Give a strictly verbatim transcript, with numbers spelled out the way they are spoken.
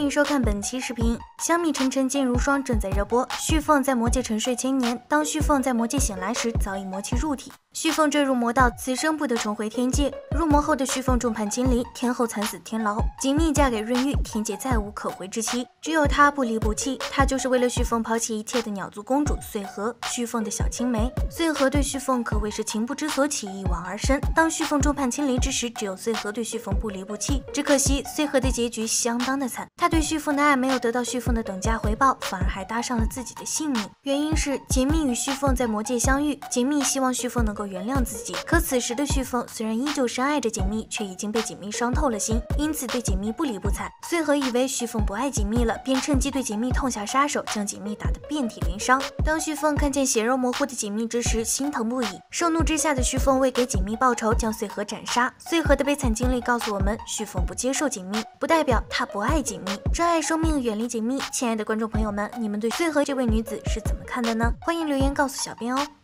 迎收看本期视频。香蜜沉沉烬如霜正在热播，旭凤在魔界沉睡千年，当旭凤在魔界醒来时，早已魔气入体。旭凤坠入魔道，此生不得重回天界。入魔后的旭凤众叛亲离，天后惨死天牢。锦觅嫁给润玉，天界再无可回之妻，只有她不离不弃。她就是为了旭凤抛弃一切的鸟族公主穗禾，旭凤的小青梅。穗禾对旭凤可谓是情不知所起，一往而深。当旭凤众叛亲离之时，只有穗禾对旭凤不离不弃。只可惜穗禾的结局相当的惨，他对旭凤的爱没有得到旭凤的等价回报，反而还搭上了自己的性命。原因是锦觅与旭凤在魔界相遇，锦觅希望旭凤能够原谅自己，可此时的旭凤虽然依旧深爱着锦觅，却已经被锦觅伤透了心，因此对锦觅不理不睬。穗禾以为旭凤不爱锦觅了，便趁机对锦觅痛下杀手，将锦觅打得遍体鳞伤。当旭凤看见血肉模糊的锦觅之时，心疼不已。盛怒之下的旭凤为给锦觅报仇，将穗禾斩杀。穗禾的悲惨经历告诉我们，旭凤不接受锦觅，不代表她不爱锦觅，珍爱生命，远离锦觅。亲爱的观众朋友们，你们对穗禾这位女子是怎么看的呢？欢迎留言告诉小编哦。